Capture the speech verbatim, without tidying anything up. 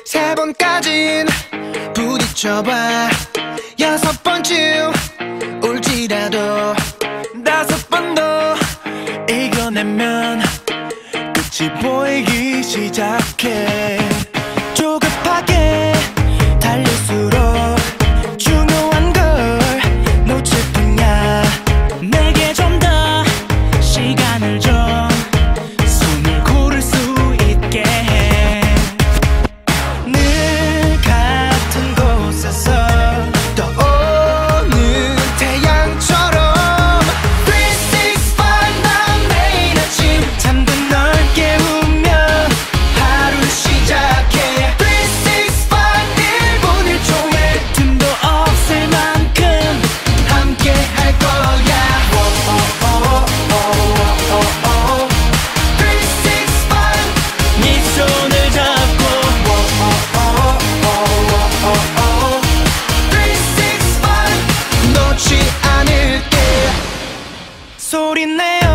세 번까진 부딪혀봐. 여섯 번쯤 울지라도 다섯 번 더 이겨내면 끝이 보이기 시작해. 조급하게 달릴수록 중요한 걸 놓칠 뿐이야. 내게 좀 더 시간을 줘. 숨을 고를 수 있게 해. 늘 같은 곳에서 떠오는 태양처럼 삼백육십오 난 매일 아침 잠든 널 깨우면 하루 시작해. 삼백육십오 일 분 일 초에 틈도 없을 만큼 함께 할 거야. 삼백육십오 네 손을 잡고 삼백육십오 놓지 않을게. 소리내어